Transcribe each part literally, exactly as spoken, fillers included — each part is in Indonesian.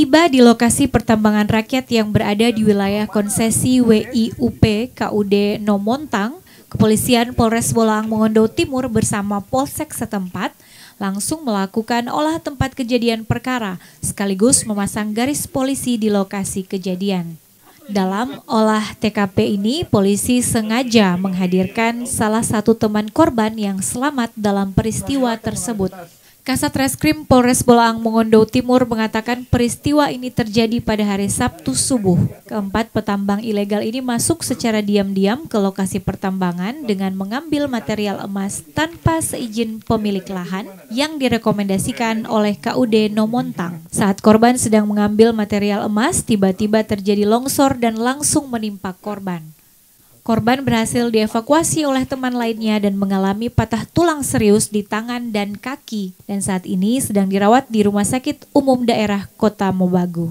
Tiba di lokasi pertambangan rakyat yang berada di wilayah konsesi W I U P K U D Nomontang, Kepolisian Polres Bolaang Mongondo Timur bersama Polsek setempat langsung melakukan olah tempat kejadian perkara sekaligus memasang garis polisi di lokasi kejadian. Dalam olah T K P ini, polisi sengaja menghadirkan salah satu teman korban yang selamat dalam peristiwa tersebut. Kasat Reskrim Polres Bolaang Mongondo Timur mengatakan peristiwa ini terjadi pada hari Sabtu subuh. Keempat petambang ilegal ini masuk secara diam-diam ke lokasi pertambangan dengan mengambil material emas tanpa seizin pemilik lahan yang direkomendasikan oleh K U D Nomontang. Saat korban sedang mengambil material emas, tiba-tiba terjadi longsor dan langsung menimpa korban. Korban berhasil dievakuasi oleh teman lainnya dan mengalami patah tulang serius di tangan dan kaki dan saat ini sedang dirawat di Rumah Sakit Umum Daerah Kota Mobagu.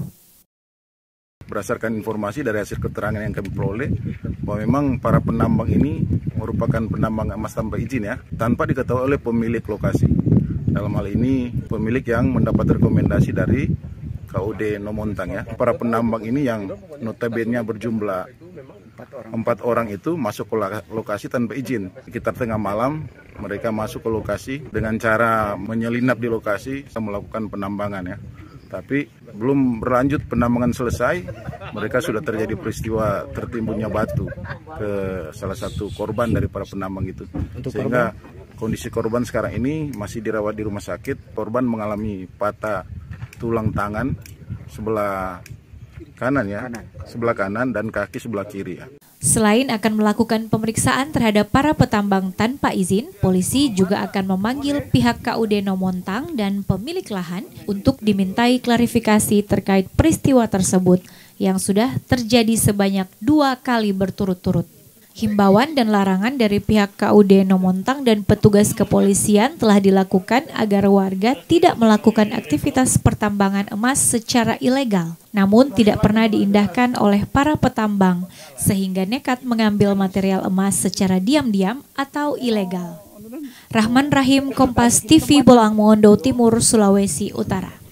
Berdasarkan informasi dari hasil keterangan yang kami peroleh bahwa memang para penambang ini merupakan penambang emas tanpa izin ya, tanpa diketahui oleh pemilik lokasi. Dalam hal ini pemilik yang mendapat rekomendasi dari K U D Nomontang ya. Para penambang ini yang notabene berjumlah empat orang itu masuk ke lokasi tanpa izin. Sekitar tengah malam mereka masuk ke lokasi dengan cara menyelinap di lokasi melakukan penambangan ya. Tapi belum berlanjut penambangan selesai, mereka sudah terjadi peristiwa tertimbunnya batu ke salah satu korban dari para penambang itu. Sehingga kondisi korban sekarang ini masih dirawat di rumah sakit. Korban mengalami patah tulang tangan sebelah kanan ya, sebelah kanan dan kaki sebelah kiri ya. Selain akan melakukan pemeriksaan terhadap para petambang tanpa izin, polisi juga akan memanggil pihak K U D Nomontang dan pemilik lahan untuk dimintai klarifikasi terkait peristiwa tersebut yang sudah terjadi sebanyak dua kali berturut-turut. Himbauan dan larangan dari pihak K U D Nomontang dan petugas kepolisian telah dilakukan agar warga tidak melakukan aktivitas pertambangan emas secara ilegal, namun tidak pernah diindahkan oleh para petambang sehingga nekat mengambil material emas secara diam-diam atau ilegal. Rahman Rahim, Kompas T V, Bolaang Mongondo Timur, Sulawesi Utara.